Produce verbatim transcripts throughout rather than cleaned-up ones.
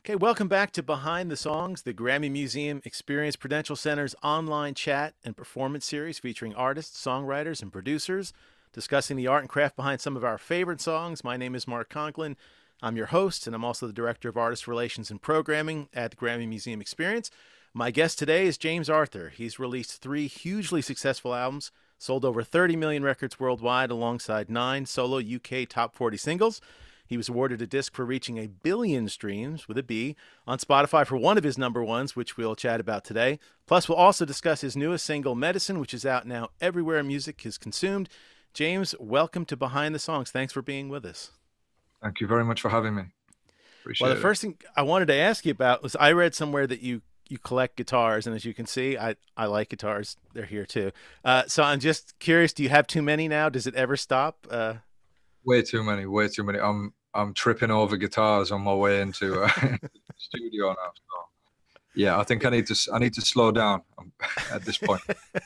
Okay, welcome back to Behind the Songs, the Grammy Museum Experience Prudential Center's online chat and performance series featuring artists, songwriters, and producers discussing the art and craft behind some of our favorite songs. My name is Mark Conklin. I'm your host, and I'm also the Director of Artist Relations and Programming at the Grammy Museum Experience. My guest today is James Arthur. He's released three hugely successful albums, sold over thirty million records worldwide alongside nine solo U K top forty singles. He was awarded a disc for reaching a billion streams, with a B, on Spotify for one of his number ones, which we'll chat about today. Plus, we'll also discuss his newest single, Medicine, which is out now everywhere music is consumed. James, welcome to Behind the Songs. Thanks for being with us. Thank you very much for having me. Appreciate well, the it. first thing I wanted to ask you about was I read somewhere that you you collect guitars, and as you can see, I, I like guitars. They're here too. Uh, so I'm just curious, do you have too many now? Does it ever stop? Uh, way too many, way too many. I'm I'm tripping over guitars on my way into uh, the studio now. So, yeah, I think I need to I need to slow down at this point.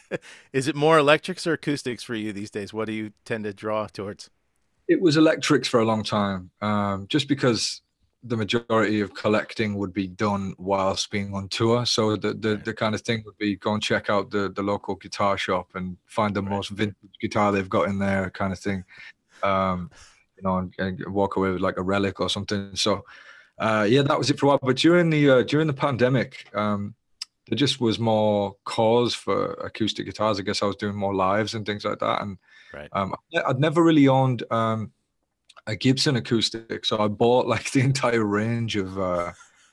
Is it more electrics or acoustics for you these days? What do you tend to draw towards? It was electrics for a long time, um, just because the majority of collecting would be done whilst being on tour. So the the, Right. the kind of thing would be go and check out the, the local guitar shop and find the Right. most vintage guitar they've got in there, kind of thing. Um, you know, and, and walk away with like a relic or something. So uh, yeah, that was it for a while. But during the uh, during the pandemic, um, there just was more cause for acoustic guitars. I guess I was doing more lives and things like that. And Right. um, I'd never really owned um, a Gibson acoustic, so I bought like the entire range of, uh,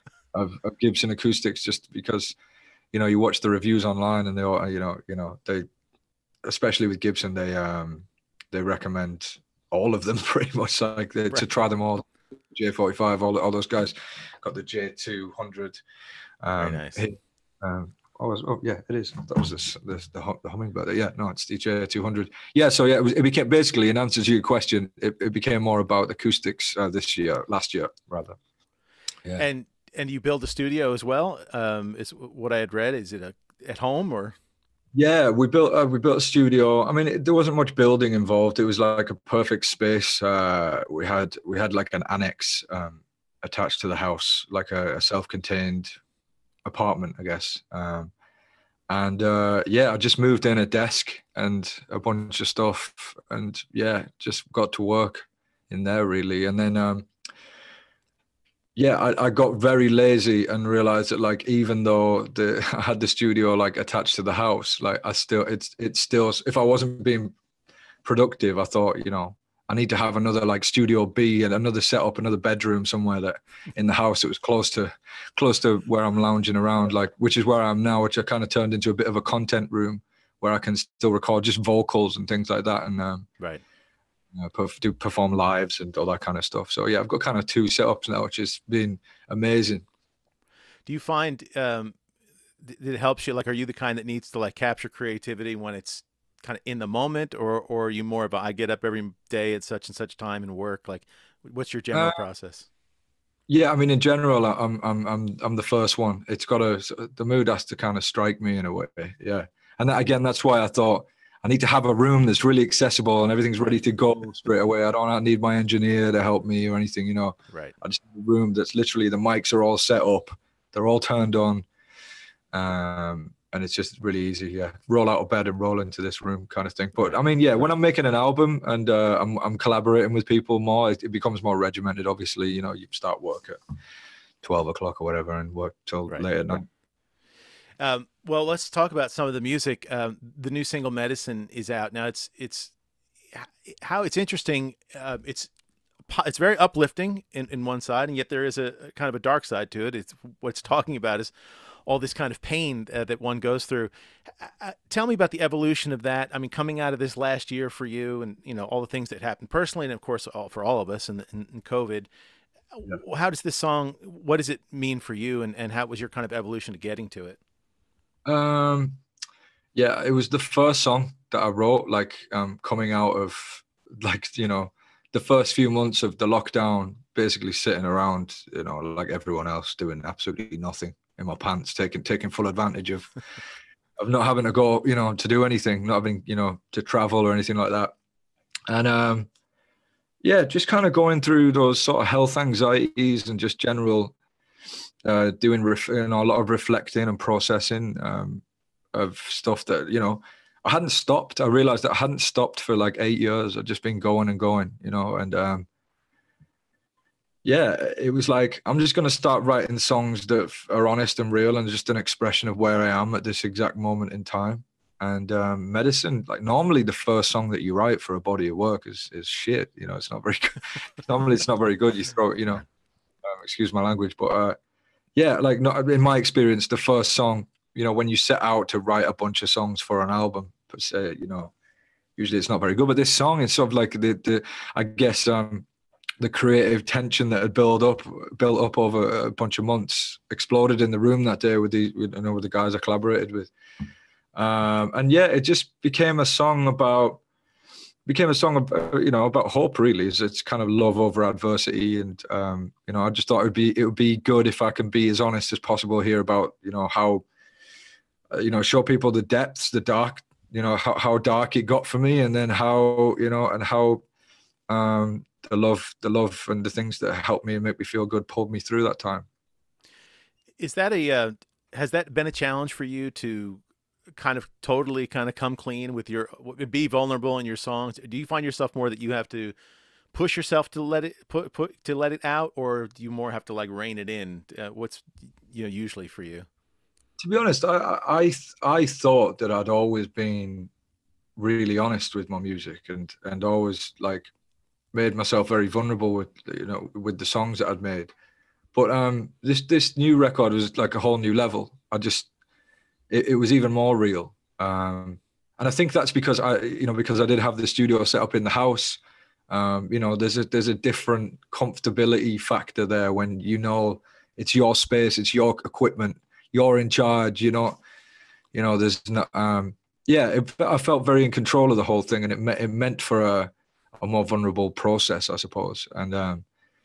of of Gibson acoustics just because, you know, you watch the reviews online and they all, you know, you know, they, especially with Gibson, they um they recommend all of them pretty much, like they, right. to try them all. J forty-five, all all those guys got the J two hundred. Um, Very nice. Hit, um, Oh, oh, yeah, it is. That was this, this the, the hummingbird. Yeah, no, it's the J two hundred. Yeah, so yeah, it, was, it became basically, in answer to your question, it, it became more about acoustics uh, this year, last year rather. Yeah. And and you build a studio as well. Um, is what I had read. Is it a, at home or? Yeah, we built uh, we built a studio. I mean, it, there wasn't much building involved. It was like a perfect space. Uh, we had we had like an annex um, attached to the house, like a, a self-contained apartment, I guess. Um, and uh, yeah, I just moved in a desk and a bunch of stuff, and yeah, just got to work in there really. And then um, yeah, I, I got very lazy and realized that like even though the I had the studio like attached to the house, like I still it's it's still if I wasn't being productive, I thought, you know, I need to have another like studio B and another setup, another bedroom somewhere that in the house that was close to close to where I'm lounging around, like which is where I am now, which I kind of turned into a bit of a content room where I can still record just vocals and things like that, and um, right. You know, perf- do perform lives and all that kind of stuff. So yeah, I've got kind of two setups now, which has been amazing. Do you find um, that it helps you? Like, are you the kind that needs to like capture creativity when it's kind of in the moment, or or are you more of a, I get up every day at such and such time and work? Like, what's your general uh, process? Yeah, I mean, in general, I'm I'm I'm I'm the first one. It's got to the mood has to kind of strike me in a way. Yeah, and that, again, that's why I thought I need to have a room that's really accessible and everything's ready to go straight away. I don't need my engineer to help me or anything, you know. Right. I just need a room that's literally the mics are all set up, they're all turned on, um, and it's just really easy. Yeah, roll out of bed and roll into this room kind of thing. But I mean, yeah, when I'm making an album and uh, I'm I'm collaborating with people more, it, it becomes more regimented. Obviously, you know, you start work at twelve o'clock or whatever and work till right. late at night. Um, well, let's talk about some of the music. Um, the new single "Medicine" is out now. It's it's how it's interesting. Uh, it's it's very uplifting in, in one side, and yet there is a, a kind of a dark side to it. It's what it's talking about is all this kind of pain uh, that one goes through. Uh, tell me about the evolution of that. I mean, coming out of this last year for you, and you know all the things that happened personally, and of course all, for all of us in, in, in COVID. Yeah. How does this song? What does it mean for you, and and how was your kind of evolution to getting to it? Um, yeah, it was the first song that I wrote, like, um, coming out of, like, you know, the first few months of the lockdown, basically sitting around, you know, like everyone else, doing absolutely nothing in my pants, taking taking full advantage of, of not having to go, you know, to do anything, not having, you know, to travel or anything like that. And, um, yeah, just kind of going through those sort of health anxieties and just general uh, doing ref- you know, a lot of reflecting and processing um, of stuff that, you know, I hadn't stopped. I realized that I hadn't stopped for like eight years. I'd just been going and going, you know, and um, yeah, it was like, I'm just going to start writing songs that are honest and real and just an expression of where I am at this exact moment in time. And um, medicine, like normally the first song that you write for a body of work is is shit. You know, it's not very good. Normally it's not very good. You throw it, you know, um, excuse my language, but uh, yeah, like not, in my experience, the first song, you know, when you set out to write a bunch of songs for an album, per se, you know, usually it's not very good. But this song is sort of like the, the I guess, um, the creative tension that had built up, built up over a bunch of months, exploded in the room that day with the, with, you know, with the guys I collaborated with. Um, and yeah, it just became a song about, became a song about, you know, about hope. Really, it's, it's kind of love over adversity, and um, you know, I just thought it would be, it would be good if I can be as honest as possible here about, you know, how, uh, you know, show people the depths, the dark, you know, how, how dark it got for me, and then how, you know, and how um, the love, the love, and the things that helped me and make me feel good pulled me through that time. Is that a uh, has that been a challenge for you to kind of totally kind of come clean with your, be vulnerable in your songs? Do you find yourself more that you have to push yourself to let it put, put to let it out, or do you more have to like rein it in? Uh, what's, you know, usually for you? To be honest, I, I I thought that I'd always been really honest with my music, and and always like made myself very vulnerable with, you know, with the songs that I'd made. But um, this this new record was like a whole new level. I just it, it was even more real, um, and I think that's because I you know because I did have the studio set up in the house. Um, you know, there's a there's a different comfortability factor there when you know it's your space, it's your equipment, you're in charge. You know, you know, there's not. Um, yeah, it, I felt very in control of the whole thing, and it me- it meant for a a more vulnerable process, I suppose. And um,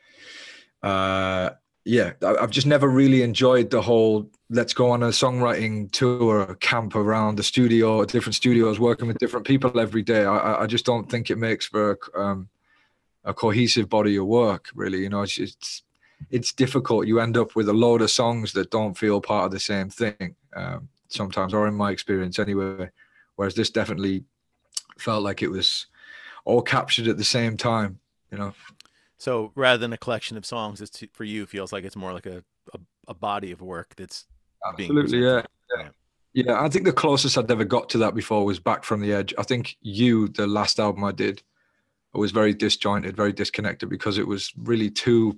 uh, yeah, I, I've just never really enjoyed the whole let's go on a songwriting tour camp around the studio, different studios, working with different people every day. I, I just don't think it makes for a, um, a cohesive body of work, really. You know, it's, it's it's difficult. You end up with a load of songs that don't feel part of the same thing um, sometimes, or in my experience anyway. Whereas this definitely felt like it was all captured at the same time, you know. So rather than a collection of songs, it's, for you feels like it's more like a, a, a body of work that's being Absolutely, yeah. presented. yeah. Yeah, I think the closest I'd ever got to that before was Back from the Edge. I think You, the last album I did, was very disjointed, very disconnected, because it was really two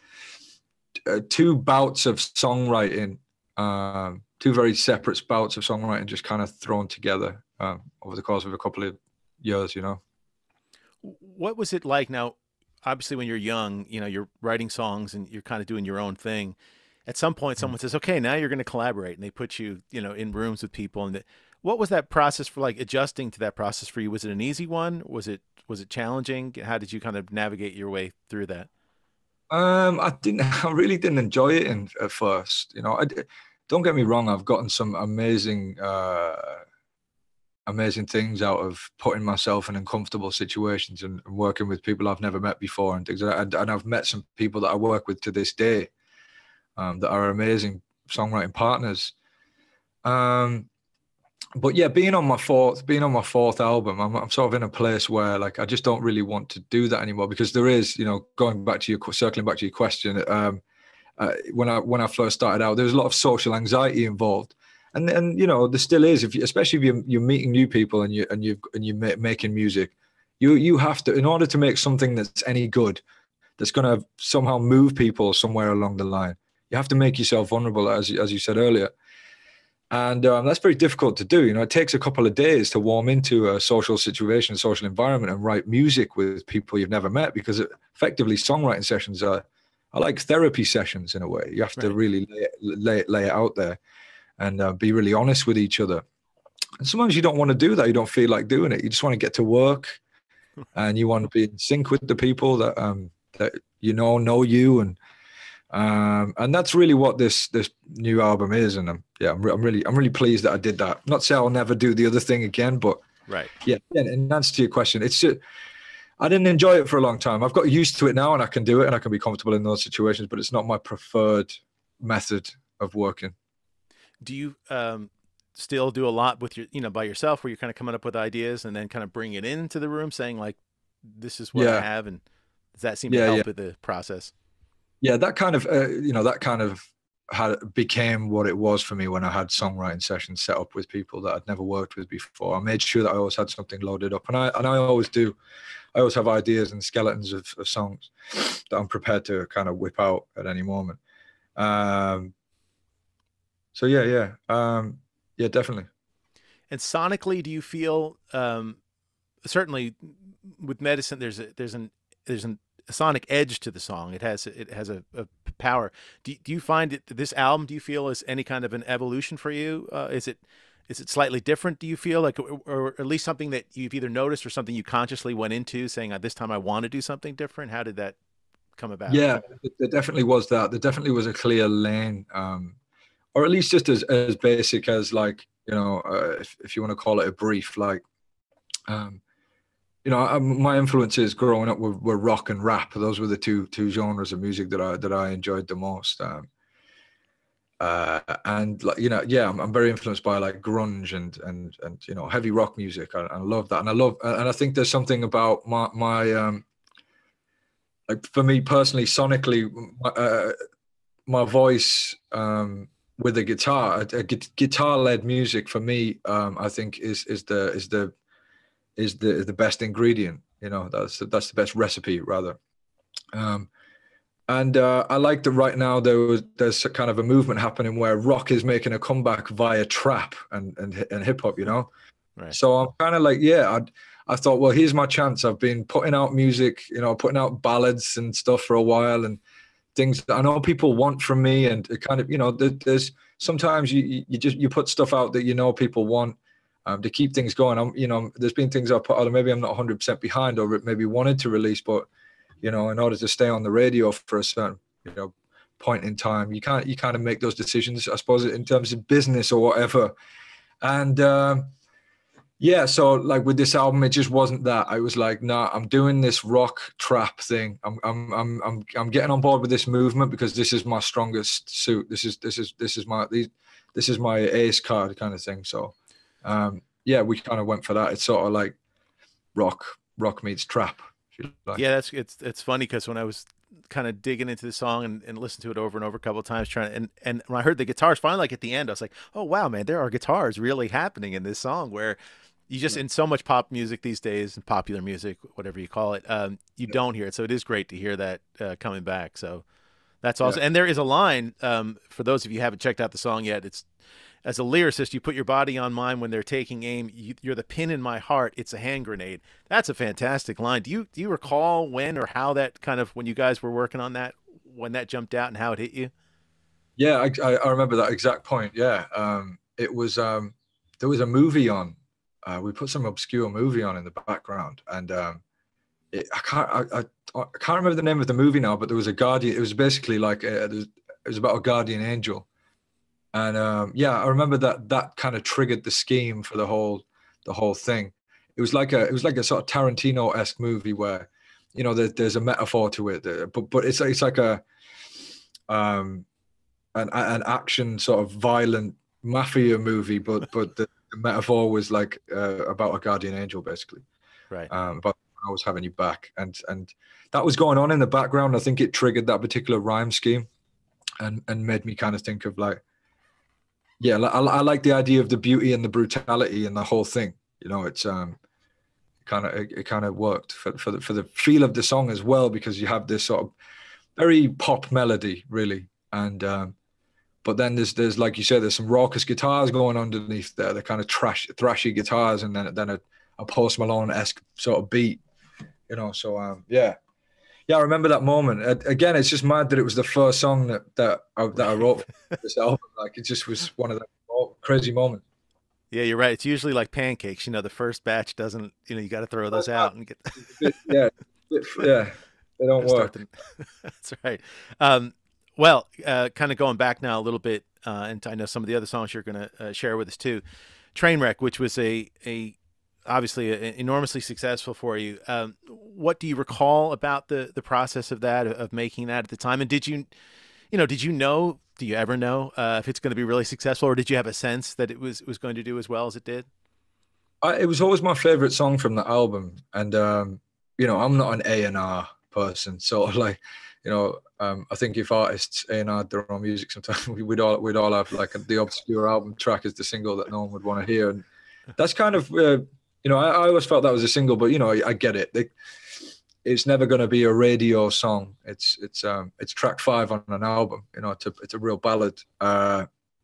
uh, two bouts of songwriting, um, two very separate bouts of songwriting, just kind of thrown together um, over the course of a couple of years, you know. What was it like now? Obviously, when you're young, you know, you're writing songs and you're kind of doing your own thing. At some point, Mm. someone says, "Okay, now you're going to collaborate," and they put you, you know, in rooms with people. And the, what was that process for, like adjusting to that process for you? Was it an easy one? Was it was it challenging? How did you kind of navigate your way through that? Um, I didn't. I really didn't enjoy it in, at first. You know, I, don't get me wrong. I've gotten some amazing, uh, amazing things out of putting myself in uncomfortable situations and, and working with people I've never met before and things like that. And, and I've met some people that I work with to this day um, that are amazing songwriting partners. Um, but yeah, being on my fourth, being on my fourth album, I'm, I'm sort of in a place where like I just don't really want to do that anymore, because there is, you know, going back to your circling back to your question, um, uh, when I when I first started out, there was a lot of social anxiety involved, and and you know there still is, if you, especially if you're, you're meeting new people and you and you and you're ma- making music, you you have to, in order to make something that's any good, that's going to somehow move people somewhere along the line, you have to make yourself vulnerable, as as you said earlier. And um, that's very difficult to do. You know, it takes a couple of days to warm into a social situation, social environment, and write music with people you've never met, because it, effectively songwriting sessions are, are like therapy sessions in a way. You have to Right. really lay it, lay it, lay it out there and uh, be really honest with each other. And sometimes you don't want to do that. You don't feel like doing it. You just want to get to work, and you want to be in sync with the people that um, that you know know you, and um, and that's really what this this new album is. And I'm, yeah, I'm, re- I'm really I'm really pleased that I did that. Not say I'll never do the other thing again, but Right. yeah. yeah in answer to your question, it's just I didn't enjoy it for a long time. I've got used to it now, and I can do it, and I can be comfortable in those situations. But it's not my preferred method of working. Do you um, still do a lot with your, you know, by yourself, where you're kind of coming up with ideas and then kind of bring it into the room, saying like, "This is what I Yeah, have," and does that seem to yeah, yeah, help with the process? yeah. That kind of, uh, you know, that kind of had became what it was for me when I had songwriting sessions set up with people that I'd never worked with before. I made sure that I always had something loaded up, and I and I always do. I always have ideas and skeletons of, of songs that I'm prepared to kind of whip out at any moment. Um, so yeah, yeah, um, yeah, definitely. And sonically, do you feel um, certainly with medicine, there's a there's an there's an, a sonic edge to the song. It has it has a, a power. Do, do you find it this album? Do you feel is any kind of an evolution for you? Uh, is it is it slightly different? Do you feel like, or, or at least something that you've either noticed or something you consciously went into, saying, "This time I want to do something different"? How did that come about? Yeah, there definitely was that. There definitely was a clear lane, um, or at least just as as basic as like you know, uh, if if you want to call it a brief, like. Um, you know, I, my influences growing up were, were rock and rap. Those were the two two genres of music that I that I enjoyed the most. Um, uh, and like you know, yeah, I'm, I'm very influenced by like grunge and and and you know heavy rock music. I, I love that, and I love and I think there's something about my my um, like for me personally, sonically, my, uh, my voice um, with a guitar, a, a guitar led music for me, um, I think is is the is the is the is the best ingredient. You know, that's that's the best recipe rather. Um, and uh, I like that right now there was there's a kind of a movement happening where rock is making a comeback via trap and and, and hip hop. You know, Right. so I'm kind of like, yeah, I I thought, well, here's my chance. I've been putting out music, you know, putting out ballads and stuff for a while, and things that I know people want from me, and it kind of, you know, there, there's sometimes you you just you put stuff out that you know people want. Um, to keep things going. I'm, you know, there's been things I put out, or maybe I'm not one hundred percent behind, or maybe wanted to release, but you know, in order to stay on the radio for a certain, you know, point in time, you can't, you kind of make those decisions, I suppose, in terms of business or whatever. And um, yeah, so like with this album, it just wasn't that. I was like, nah, I'm doing this rock trap thing. I'm, I'm, I'm, I'm, I'm getting on board with this movement because this is my strongest suit. This is, this is, this is my, this is my ace card kind of thing. So. Um, yeah, we kind of went for that. It's sort of like rock, rock meets trap. If you like. Yeah, that's it's it's funny because when I was kind of digging into the song and, and listened to it over and over a couple of times, trying and and when I heard the guitars finally, like at the end, I was like, oh wow, man, there are guitars really happening in this song. Where you just Yeah. in so much pop music these days, and popular music, whatever you call it, um, you Yeah. don't hear it. So it is great to hear that uh, coming back. So that's Yeah. awesome. And there is a line um, for those of you who haven't checked out the song yet. It's as a lyricist, you put your body on mine when they're taking aim. You, you're the pin in my heart. It's a hand grenade. That's a fantastic line. Do you do you recall when or how that kind of when you guys were working on that when that jumped out and how it hit you? Yeah, I, I I remember that exact point. Yeah, um, it was um, there was a movie on. Uh, we put some obscure movie on in the background, and um, it, I can't I, I, I can't remember the name of the movie now. But there was a guardian. It was basically like a, it was about a guardian angel. And um, yeah, I remember that that kind of triggered the scheme for the whole the whole thing. It was like a it was like a sort of Tarantino-esque movie where, you know, there, there's a metaphor to it, uh, but but it's it's like a um an an action sort of violent mafia movie, but but the, the metaphor was like uh, about a guardian angel, basically, Right. um, about I was having you back, and and that was going on in the background. I think it triggered that particular rhyme scheme, and and made me kind of think of like. Yeah, I, I like the idea of the beauty and the brutality and the whole thing. You know, it's um, kind of it, it kind of worked for for the for the feel of the song as well because you have this sort of very pop melody, really, and um, but then there's there's like you said, there's some raucous guitars going underneath there, the kind of trash thrashy guitars, and then then a, a Post Malone-esque sort of beat. You know, so um, yeah. Yeah, I remember that moment. Uh, again, it's just mad that it was the first song that that I, that I wrote for this album. Like, it just was one of the crazy moments. Yeah, you're right. It's usually like pancakes. You know, the first batch doesn't. You know, you got to throw those out and get. Yeah, yeah, they don't Start work. the. That's right. Um, well, uh, kind of going back now a little bit, uh, and I know some of the other songs you're going to uh, share with us too. Trainwreck, which was a a obviously a, enormously successful for you. Um, what do you recall about the the process of that of making that at the time? And did you you know, did you know, do you ever know uh, if it's going to be really successful, or did you have a sense that it was, it was going to do as well as it did? I, it was always my favorite song from the album, and um, you know, I'm not an A and R person, so like, you know, um, I think if artists A and R their own music, sometimes we, we'd all we'd all have like a, the obscure album track as the single that no one would want to hear, and that's kind of uh, you know, I, I always felt that was a single, but you know, I, I get it. They, it's never going to be a radio song. It's it's um it's track five on an album. You know, it's a it's a real ballad. Uh,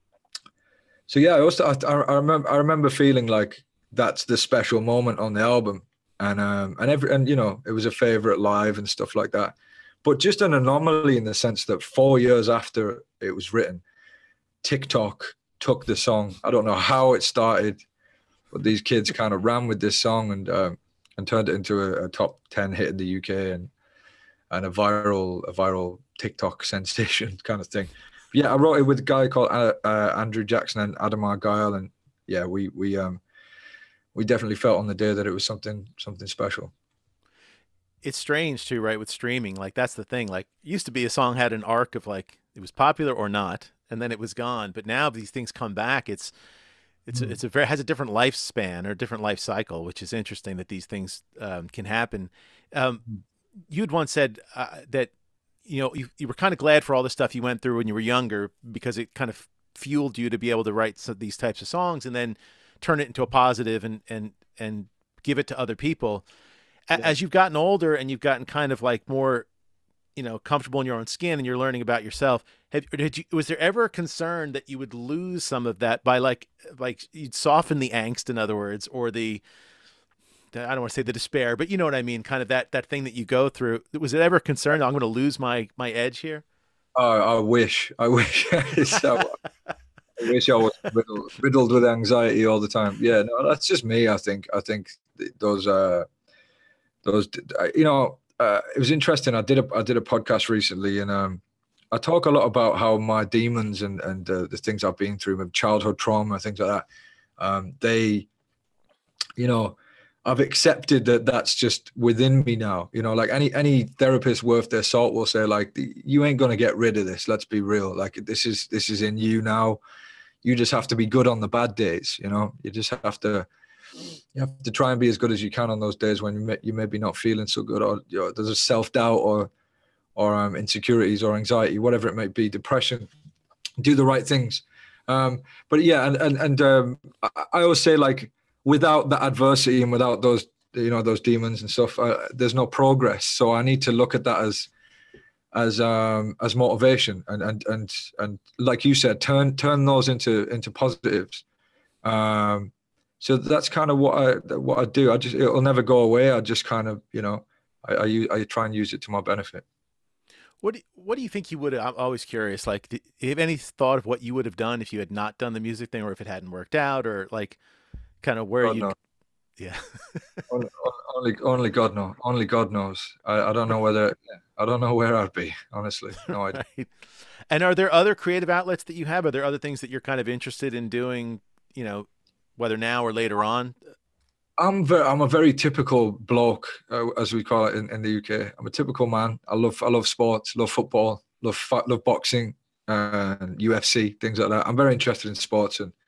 so yeah, I also I, I remember I remember feeling like that's the special moment on the album, and um and every and you know, it was a favorite live and stuff like that. But just an anomaly in the sense that four years after it was written, TikTok took the song. I don't know how it started, but these kids kind of ran with this song and um, and turned it into a, a top ten hit in the U K and and a viral a viral TikTok sensation kind of thing. But yeah, I wrote it with a guy called uh, uh, Andrew Jackson and Adam Argyle, and yeah, we we um we definitely felt on the day that it was something something special. It's strange too, right? With streaming, like that's the thing. Like used to be a song had an arc of like it was popular or not, and then it was gone. But now these things come back. It's it's a, Mm. it's a very has a different lifespan or a different life cycle, which is interesting that these things um, can happen. Um, you'd once said uh, that you know you, you were kind of glad for all the stuff you went through when you were younger because it kind of fueled you to be able to write some, these types of songs and then turn it into a positive and and and give it to other people. A- Yeah. As you've gotten older and you've gotten kind of like more, you know, comfortable in your own skin and you're learning about yourself, have, did you, was there ever a concern that you would lose some of that by like, like you'd soften the angst, in other words, or the, the I don't want to say the despair, but you know what I mean? Kind of that, that thing that you go through. Was it ever a concern? I'm going to lose my, my edge here. Oh, I wish, I wish, so, I wish I was riddled, riddled with anxiety all the time. Yeah, no, that's just me. I think, I think those, uh, those, you know, uh, it was interesting. I did a, I did a podcast recently, and um, I talk a lot about how my demons and and uh, the things I've been through, my childhood trauma, things like that. Um, they, you know, I've accepted that that's just within me now. You know, like any any therapist worth their salt will say, like, you ain't gonna get rid of this. Let's be real. Like this is this is in you now. You just have to be good on the bad days. You know, you just have to you have to try and be as good as you can on those days when you may, you may be not feeling so good, or you know, there's a self doubt or or um, insecurities or anxiety, whatever it may be, depression. Do the right things. Um, but yeah, and and and um, I, I always say, like, without the adversity and without those, you know, those demons and stuff, uh, there's no progress. So I need to look at that as as um as motivation, and and and and like you said, turn turn those into into positives. Um, so that's kind of what I what I do. I just it'll never go away. I just kind of, you know, I I, use, I try and use it to my benefit. What do, what do you think you would have? I'm always curious. Like, do you have any thought of what you would have done if you had not done the music thing, or if it hadn't worked out, or like, kind of where God you? knows. Yeah. Only, only, only God knows. Only God knows. I, I don't know whether. I don't know where I'd be. Honestly, no idea. Right. And are there other creative outlets that you have? Are there other things that you're kind of interested in doing? You know, whether now or later on. I'm very, I'm a very typical bloke, uh, as we call it in, in the U K. I'm a typical man. I love, I love sports, love football, love, love boxing, uh, and U F C, things like that. I'm very interested in sports and,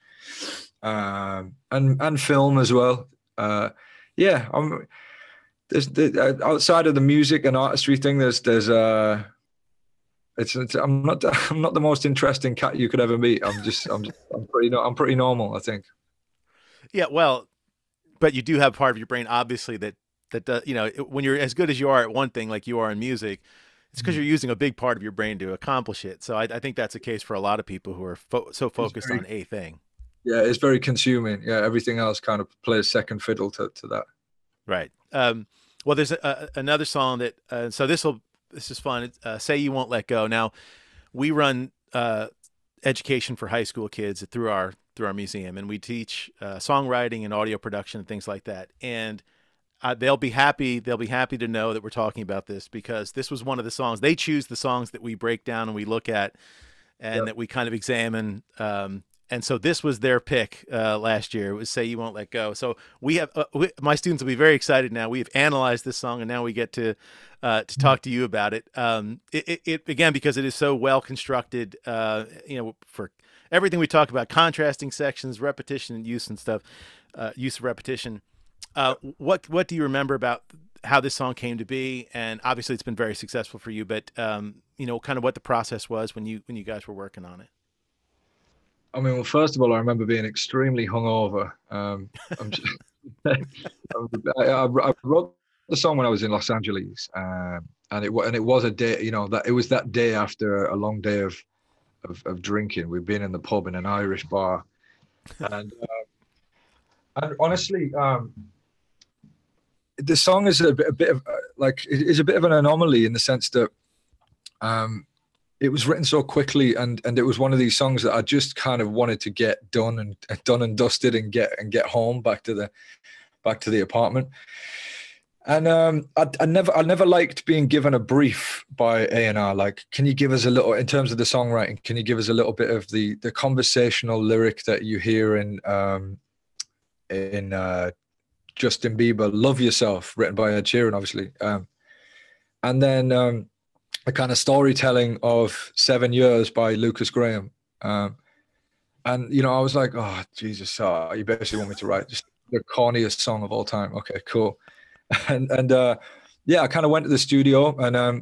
um, and and film as well. Uh, yeah, I'm. There's the, outside of the music and artistry thing. There's there's uh, it's, it's I'm not I'm not the most interesting cat you could ever meet. I'm just I'm just, I'm pretty I'm pretty normal, I think. Yeah. Well, but you do have part of your brain, obviously, that that does, you know, when you're as good as you are at one thing, like you are in music, it's because you're using a big part of your brain to accomplish it. So I, I think that's a case for a lot of people who are fo so focused Very, on a thing. yeah, it's very consuming. Yeah, everything else kind of plays second fiddle to, to that. Right. Um, well, there's a, a, another song that, uh, so this will, this is fun. It's, uh, Say You Won't Let Go. Now, we run uh, education for high school kids through our through our museum, and we teach uh, songwriting and audio production and things like that. And uh, they'll be happy. They'll be happy to know that we're talking about this, because this was one of the songs. They choose the songs that we break down and we look at, and Yep. that we kind of examine. Um, and so this was their pick uh, last year. It was "Say You Won't Let Go." So we have uh, we, my students will be very excited now. We've analyzed this song, and now we get to uh, to talk to you about it. Um, it, it, it again because it is so well constructed. Uh, you know, for everything we talk about, contrasting sections, repetition, and use and stuff, uh, use of repetition. Uh, what what do you remember about how this song came to be? And obviously, it's been very successful for you. But um, you know, kind of what the process was when you when you guys were working on it. I mean, well, first of all, I remember being extremely hungover. Um, I'm just, I, I, I wrote the song when I was in Los Angeles, um, and it and it was a day. You know, that it was that day after a long day of of, of drinking. We'd been in the pub in an Irish bar, and uh, and honestly. Um, The song is a bit, a bit of like it is a bit of an anomaly in the sense that um, it was written so quickly, and and it was one of these songs that I just kind of wanted to get done and done and dusted and get and get home back to the back to the apartment. And um, I, I never I never liked being given a brief by A and R. Like, can you give us a little in terms of the songwriting? Can you give us a little bit of the the conversational lyric that you hear in um, in uh, Justin Bieber, "Love Yourself," written by Ed Sheeran, obviously. Um, and then um, a kind of storytelling of Seven Years by Lucas Graham. Um, and, you know, I was like, oh, Jesus, oh, you basically want me to write just the corniest song of all time. Okay, cool. And, and uh, yeah, I kind of went to the studio and um,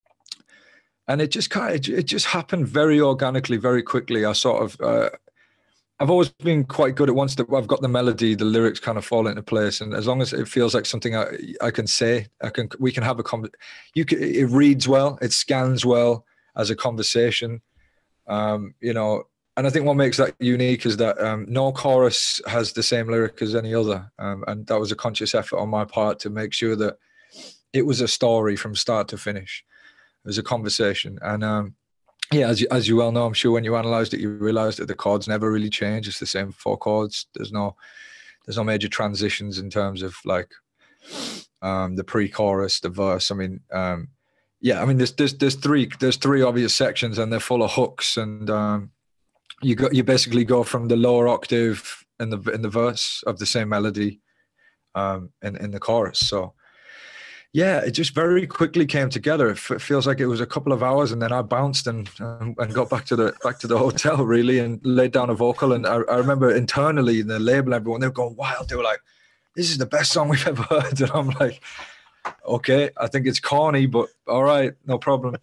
and it just kind of, it just happened very organically, very quickly. I sort of, uh, I've always been quite good at once that I've got the melody, the lyrics kind of fall into place, and as long as it feels like something I, I can say, I can we can have a con. You can, it reads well, it scans well as a conversation, um, you know. And I think what makes that unique is that um, no chorus has the same lyric as any other, um, and that was a conscious effort on my part to make sure that it was a story from start to finish. It was a conversation, and. Um, Yeah, as you, as you well know, I'm sure when you analysed it, you realised that the chords never really change. It's the same four chords. There's no, there's no major transitions in terms of like um, the pre-chorus, the verse. I mean, um, yeah, I mean, there's there's there's three there's three obvious sections, and they're full of hooks, and um, you go you basically go from the lower octave in the in the verse of the same melody um, in in the chorus. So. Yeah, it just very quickly came together. It f- feels like it was a couple of hours, and then I bounced and um, and got back to the back to the hotel really, and laid down a vocal. And I, I remember internally in the label, everyone they were going wild. They were like, "This is the best song we've ever heard." And I'm like, "Okay, I think it's corny, but all right, no problem."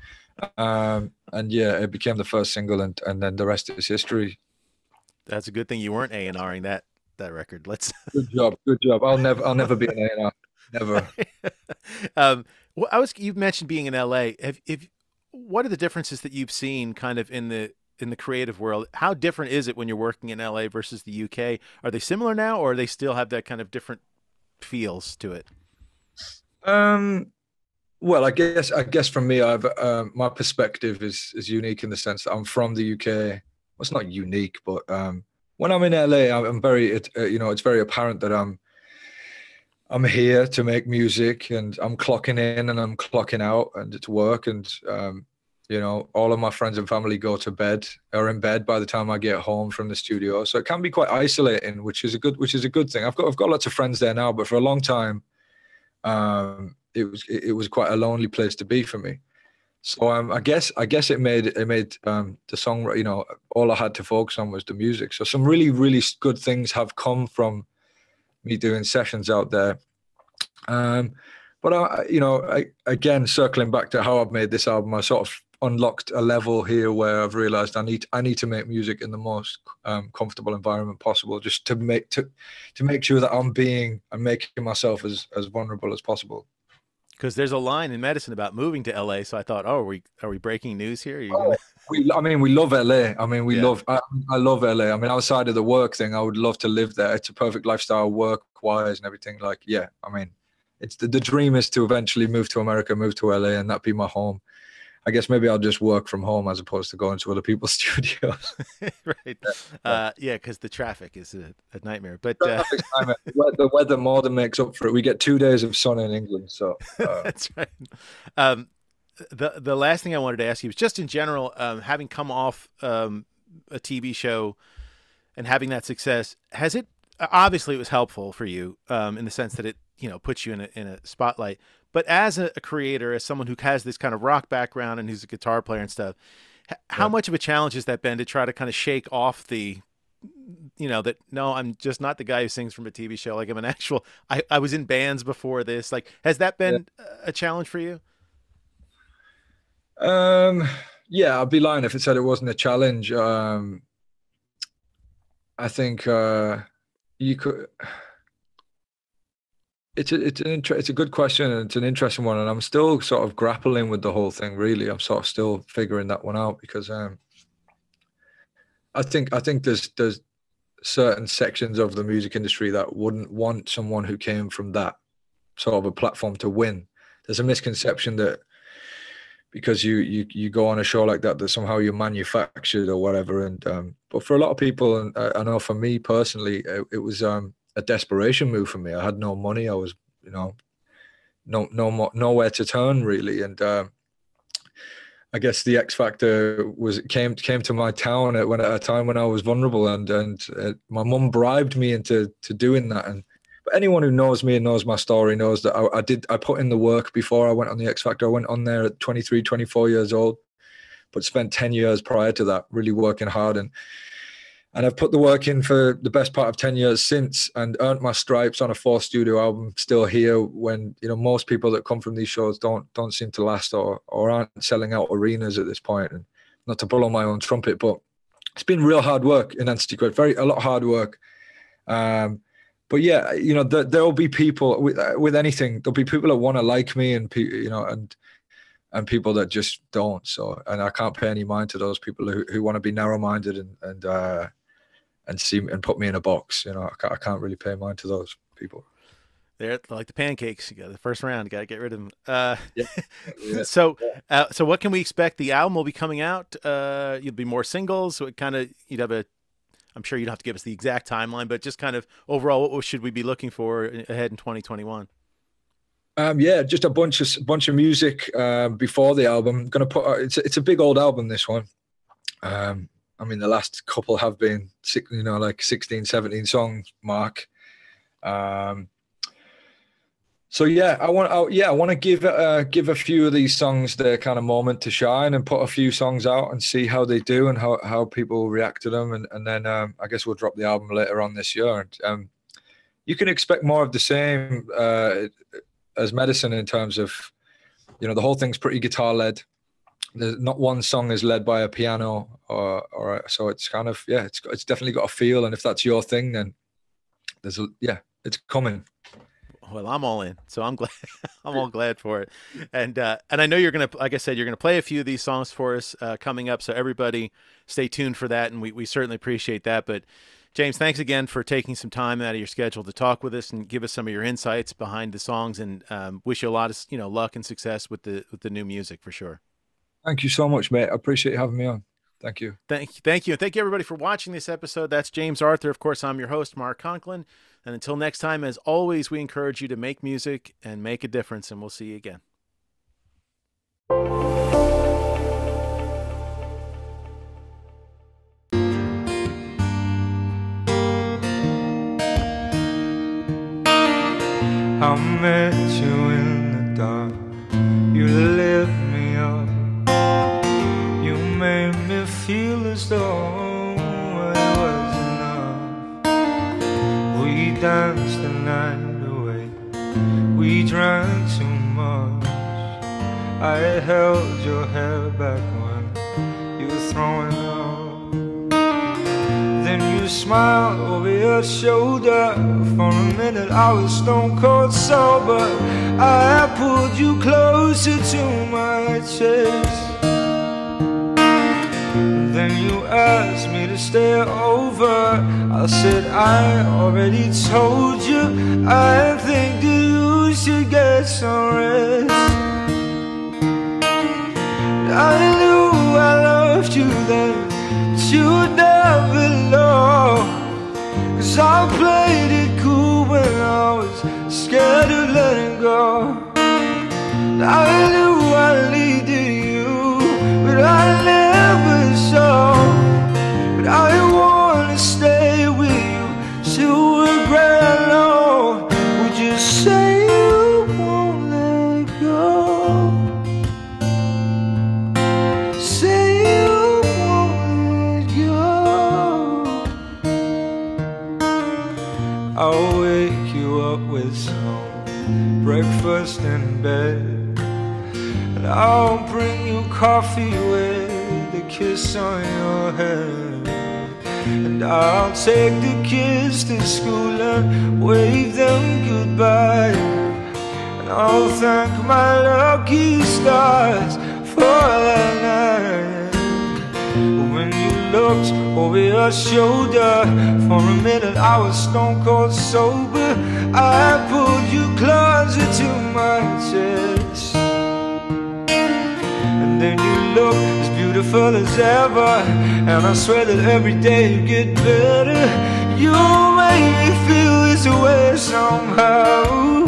Um, and yeah, it became the first single, and and then the rest is history. That's a good thing you weren't A and Ring that that record. Let's. Good job, good job. I'll never I'll never be an A and R. Never. um, well, I was. You mentioned being in L A. Have, if what are the differences that you've seen, kind of in the in the creative world? How different is it when you're working in L A versus the U K? Are they similar now, or they still have that kind of different feels to it? Um. Well, I guess I guess from me, I've um, my perspective is is unique in the sense that I'm from the U K. Well, it's not unique, but um, when I'm in L A, I'm very, it, uh, you know, it's very apparent that I'm. I'm here to make music, and I'm clocking in and I'm clocking out, and it's work. And, um, you know, all of my friends and family go to bed or in bed by the time I get home from the studio. So it can be quite isolating, which is a good, which is a good thing. I've got, I've got lots of friends there now, but for a long time, um, it was, it, it was quite a lonely place to be for me. So um, I guess, I guess it made, it made um, the song, you know, all I had to focus on was the music. So some really, really good things have come from me doing sessions out there. Um, but, I, you know, I, again, circling back to how I've made this album, I sort of unlocked a level here where I've realized I need I need to make music in the most um, comfortable environment possible, just to make to to make sure that I'm being and making myself as as vulnerable as possible. Because there's a line in medicine about moving to L A, so I thought, oh, are we are we breaking news here? Are you Oh, gonna... we, I mean, we love L A. I mean, we yeah. love. I, I love L A. I mean, outside of the work thing, I would love to live there. It's a perfect lifestyle, work-wise, and everything. Like, yeah, I mean, it's the, the dream is to eventually move to America, move to L A, and that be my home. I guess maybe I'll just work from home as opposed to going to other people's studios. Right. Yeah, uh, yeah, because the traffic is a, a nightmare. But uh... the weather more than makes up for it. We get two days of sun in England, so uh... that's right. Um, the the last thing I wanted to ask you was just in general, um, having come off um, a T V show and having that success, has it, obviously it was helpful for you um, in the sense that it, you know, puts you in a, in a spotlight, but as a, a creator, as someone who has this kind of rock background and who's a guitar player and stuff, h- how Yeah. much of a challenge has that been to try to kind of shake off the, you know, that, no, I'm just not the guy who sings from a T V show. Like I'm an actual, I, I was in bands before this. Like, has that Yeah. been a challenge for you? Um, yeah, I'd be lying if it said it wasn't a challenge. Um, I think uh, you could. It's a it's an inter- it's a good question, and it's an interesting one, and I'm still sort of grappling with the whole thing. Really, I'm sort of still figuring that one out because um, I think I think there's there's certain sections of the music industry that wouldn't want someone who came from that sort of a platform to win. There's a misconception that because you you you go on a show like that, that somehow you're manufactured or whatever. And um, but for a lot of people, and I, I know for me personally, it, it was um, a desperation move for me. I had no money. I was, you know, no no more, nowhere to turn really. And um, I guess the X factor was came came to my town at when at a time when I was vulnerable, and and uh, my mum bribed me into to doing that. And but anyone who knows me and knows my story knows that I, I did I put in the work before I went on the X Factor. I went on there at twenty-three, twenty-four years old, but spent ten years prior to that really working hard. And and I've put the work in for the best part of ten years since, and earned my stripes on a four studio album, still here when, you know, most people that come from these shows don't don't seem to last or or aren't selling out arenas at this point. And not to blow my own trumpet, but it's been real hard work in Answer to Quit, very a lot of hard work. Um, but yeah, you know, there, there'll be people with with anything. There'll be people that want to like me, and pe- you know, and and people that just don't. So, and I can't pay any mind to those people who, who want to be narrow-minded and and uh, and see and put me in a box. You know, I can't, I can't really pay mind to those people. They're like the pancakes. You got the first round. You got to get rid of them. Uh, Yeah. Yeah. so, uh, so what can we expect? The album will be coming out. Uh, you'll be more singles. So it kind of, you'd have a, I'm sure you don't have to give us the exact timeline, but just kind of overall, what should we be looking for ahead in twenty twenty-one? Um, yeah, just a bunch of bunch of music uh, before the album. Gonna put it's it's a big old album, this one. Um, I mean, the last couple have been, you know, like sixteen, seventeen songs mark. Um, so yeah, I want, I, yeah, I want to give uh, give a few of these songs their kind of moment to shine, and put a few songs out and see how they do and how, how people react to them, and and then um, I guess we'll drop the album later on this year. And um, you can expect more of the same uh, as Medicine in terms of, you know, the whole thing's pretty guitar led. There's not one song is led by a piano or or so it's kind of, yeah, it's it's definitely got a feel, and if that's your thing, then there's a, yeah, it's coming. Well, I'm all in, so I'm glad. I'm all glad for it, and uh, and I know you're gonna, like I said, you're gonna play a few of these songs for us uh, coming up. So everybody, stay tuned for that, and we we certainly appreciate that. But James, thanks again for taking some time out of your schedule to talk with us and give us some of your insights behind the songs, and um, wish you a lot of, you know, luck and success with the with the new music for sure. Thank you so much, mate. I appreciate you having me on. Thank you. Thank you. Thank you. And thank you, everybody, for watching this episode. That's James Arthur. Of course, I'm your host, Mark Conklin. And until next time, as always, we encourage you to make music and make a difference, and we'll see you again. I met you in the dark. You lit me up. You made me feel as though it was enough. We danced the night away. We drank too much. I held your hair back when you were throwing up. Then you smiled over your shoulder. For a minute I was stone cold sober. I pulled you closer to my chest. Then you asked me to stay over. I said I already told you. I think that you should get some rest. I knew I loved you then, but you would never know. Cause I played it cool when I was scared of letting go. I knew I needed you, but I never saw And I'll bring you coffee with a kiss on your head. And I'll take the kids to school and wave them goodbye. And I'll thank my lucky stars for that night. When you looked over your shoulder, for a minute I was stone cold sober. I pulled you closer to my chest. And then you look as beautiful as ever, and I swear that every day you get better. You make me feel this way somehow.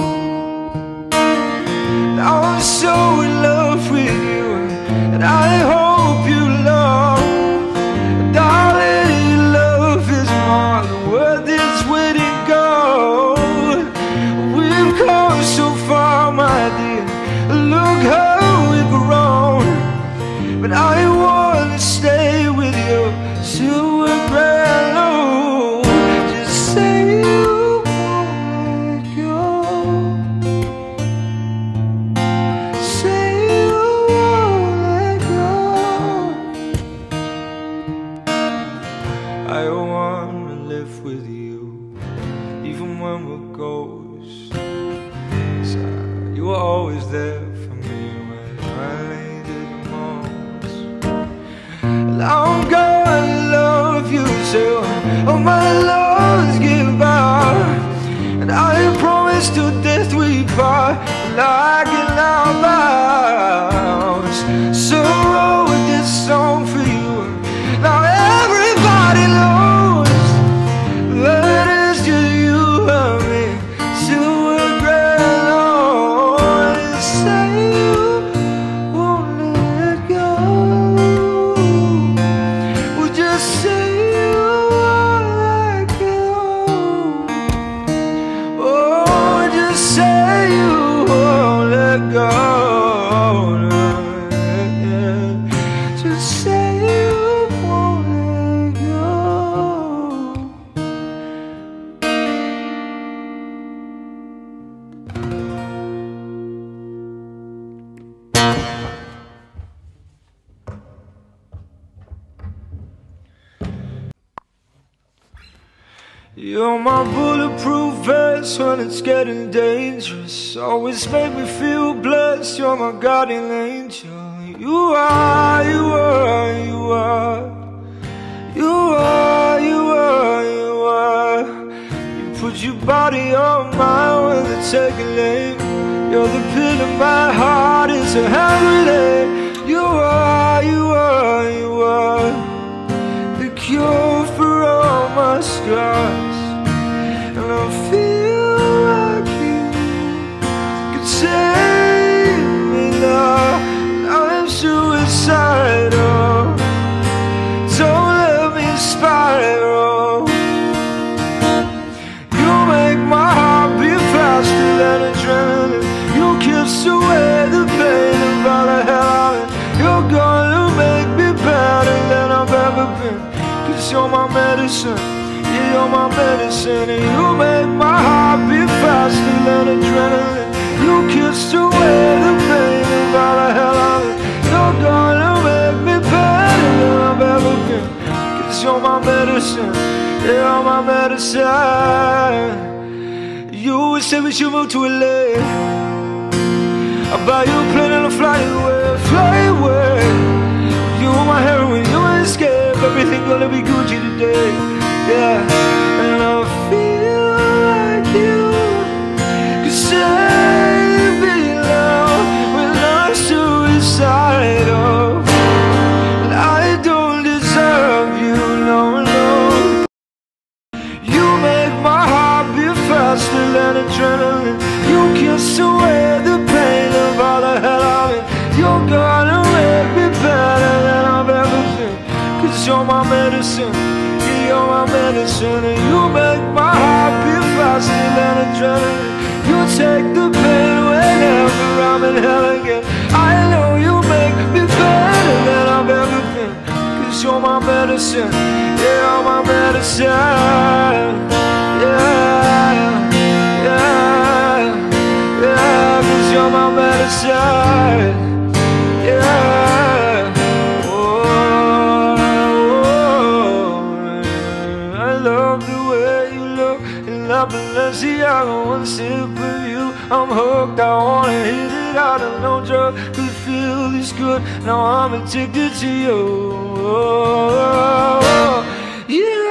Now I'm so in love with you, and I hope you love. Darling, love is more than worth its weight in gold. We've come so far, my dear, look how we've grown. But I wanna stay with you till we're brand new. Just say you won't let go. Say you won't let go. I wanna live with you, even when we're ghosts. 'Cause I- you were always there for me when I needed you most. And I'm gonna love you till all my lungs give out. And I promise till death we part, like in our vows. So I wrote this song for you. Now everybody knows that it's just you and me till we're grand old. And say you won't let go. Well, just say you won't let go. Oh, just say you won't let go. Just say you won't let go. You're my bulletproof vest when it's getting dangerous. Always make me feel blessed. You're my guardian angel. You are, you are, you are. You are, you are, you are. You put your body on mine when they're taking aim. You're the pit of my heart, it's a handle. You are, you are, you are. The cure for all my scars. And I feel like you could save me now. I'm suicidal. Don't let me spiral. You make my heart beat faster than adrenaline. You kiss away the pain of all the hell I'm in. You're gonna make me better than I've ever been. 'Cause you're my medicine. Yeah, you're my medicine. And you make my heart beat faster than adrenaline. You kissed away the pain of all the hell I'm in. You're gonna make me better than I've ever been. 'Cause you're my medicine. Yeah, you're my medicine. You always say we should move to L A. I'll buy you a plane and I'll fly away, fly away. You are my heroine, you ain't scared. Everything gonna be Gucci today. Yeah, and I feel like you could save me now when I'm suicidal. And I don't deserve you, no, no. You make my heart beat faster than adrenaline. You kiss away the pain of all the hell I'm in. You're gonna make me better than I've ever been. 'Cause you're my medicine. You're my medicine. And you make my heart beat faster than adrenaline. You take the pain whenever I'm in hell again. I know you make me better than I've ever been. 'Cause you're my medicine. Yeah, you're my medicine. Yeah, yeah, yeah. 'Cause you're my medicine. my Balenciaga, one sip of you, I'm hooked, I wanna hit it out, and no drug could feel this good. Now I'm addicted to you. Yeah.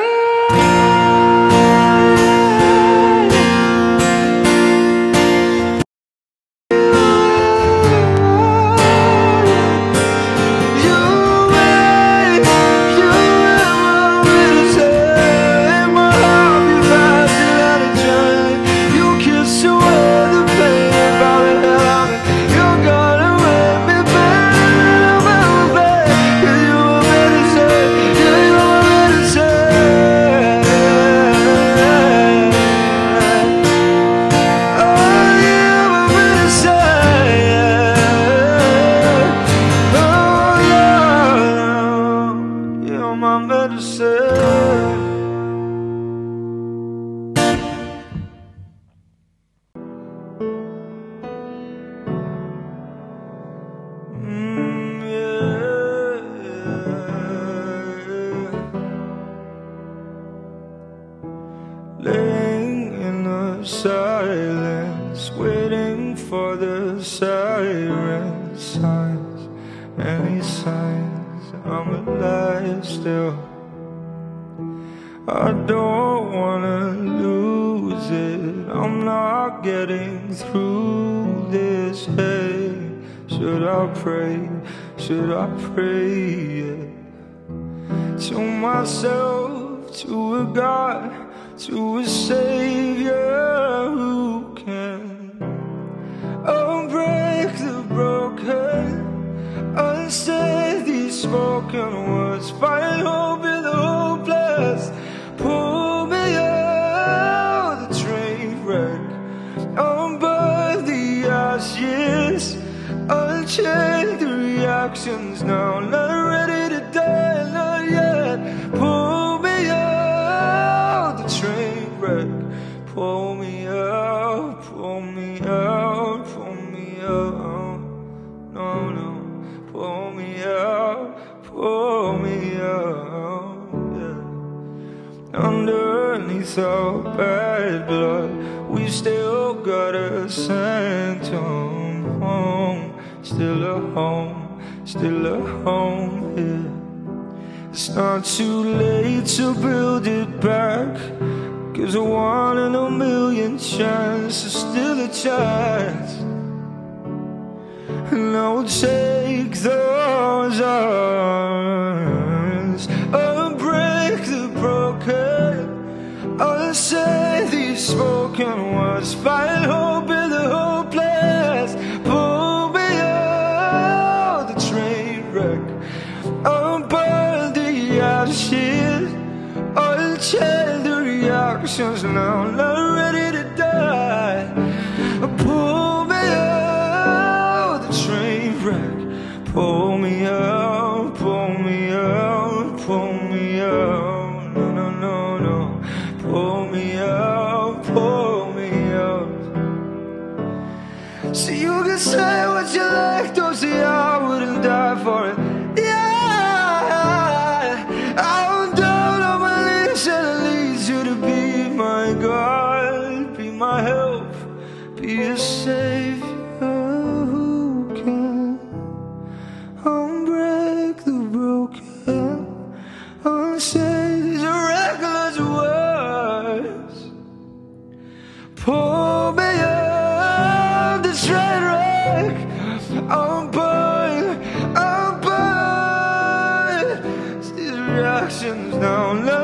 Laying in the silence, waiting for the siren signs. Any signs I'm alive still. I don't wanna lose it, I'm not getting through this. Hey, should I pray, should I pray, yeah. To myself, to a God, to a Savior who can unbreak the broken, unsaid these spoken words, find hope in the hopeless, pull me out the train wreck, unburn the ashes, unchain the reactions now, not ready to die, not yet, pull me out the train wreck, pull me out, pull me out, pull me out, no, no, pull me out, pull me out, yeah. Underneath our bad blood, we still got a sanctum home, still a home, still a home, yeah. It's not too late to build it back, 'cause a one in a million chance is still a chance. And I will take those arms, unbreak the broken, unsay these spoken words, find hope in the hopeless, pull me out the train wreck, unburn the ashes, unchain the reactions now, not ready to die, pull me out the train wreck, pull me out, pull me out, pull me out, no, no, no, no, pull me out, pull me out. So you can say what you like, don't say I wouldn't die for it. Yeah, I'm down on my knees and it leads you to be my God, be my help, be a Savior who can unbreak the broken, unsay these reckless words, pull me out the train wreck, unburn, unburn these reactions now.